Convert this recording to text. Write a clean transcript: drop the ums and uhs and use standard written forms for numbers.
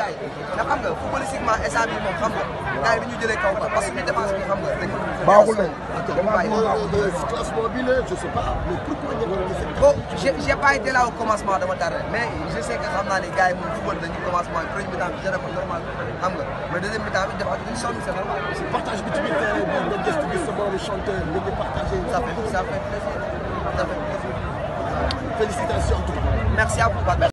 gars yi ndax xam nga footballistiquement instant bii moom xam nga gars yi dañu jëlee kaw ba parce que suñu défense bi xam nga dañu baaxul de classement bi la je sais pas mais pourquoi bon j'ai pas été là au commencement dama tardé mais je sais que xam naa ne gars yi moom football dañu commencement premier mi-temps bi géré ko normal xam nga mais deuxième mi-temps bi dafa une sonn c'est normal. partage bi tamit nga gëstu gis sa borom chanteur nga ngi partagé. ça fait plaisir. Félicitations en tout cas. Merci à vous.